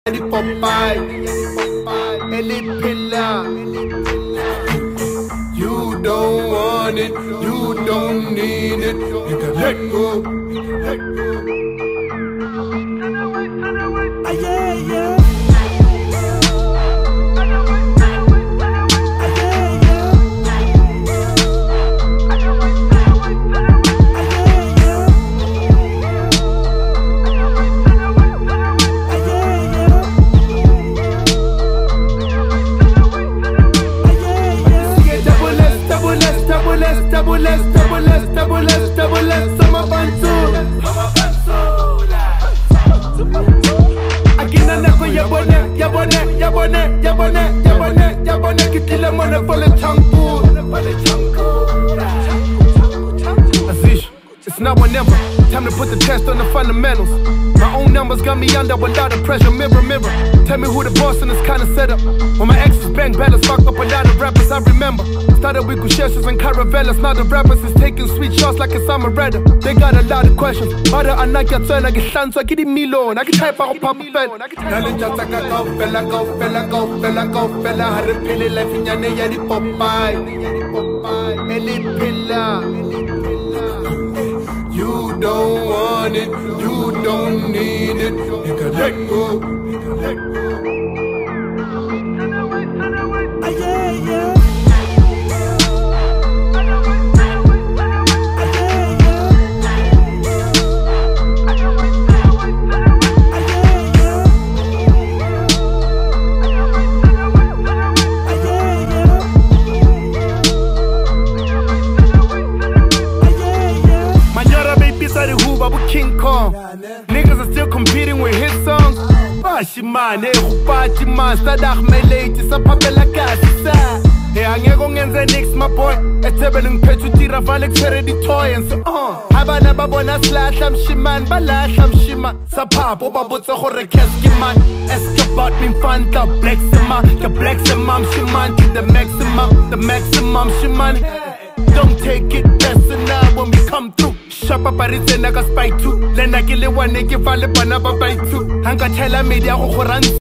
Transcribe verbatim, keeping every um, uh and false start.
Popeye, Ellie Pillar. You don't want it, you don't need it. You can let go, let go. Ah, yeah, yeah. Double S, double S, double S, double S, sama bantu. Akina nako yabone, yabone, yabone, yabone, yabone, yabone, kitile mone pole changu, pole changu. Azish, it's now or never. Time to put the test on the fundamentals. My own numbers got me under without the pressure. Mirror, mirror, tell me who the boss in this kind of setup. When my exes bang battles, fucked up a lot of rappers, I remember. Started with Kusheshas and Caravellas. Now the rappers is taking sweet shots like it's Amaretta. They got a lot of questions. Other I not get turn, I get shan, so I get me low. I can type out pop fell. Nalin just like a go, fella, go, fella, go, fella, go, fella. Had a pilly life in your name, Yadi Popeye. Ellie Pillar. You don't want it, you don't need it. You can let go, you can let go. Ah, yeah, yeah. King Kong. Niggas are still competing with his songs. Bashiman, eh, Bachiman, Stadak Melate, Sapapela Casa. Hey, I'm going to next, my boy. A table in Petutira Valex toy and so on. Habana Babona slash, I'm Shiman, Balash, I'm Shiman. Sapap, Obabuts, Horekeski man. Escabat, Infanta, Blexima, the Bleximam, Shiman, to the maximum, the maximum, Shiman. Don't take it personal when we come through. Shop up at it and I got spy too. Then I kill it one, they give all the banana by two. Hanga tell me they are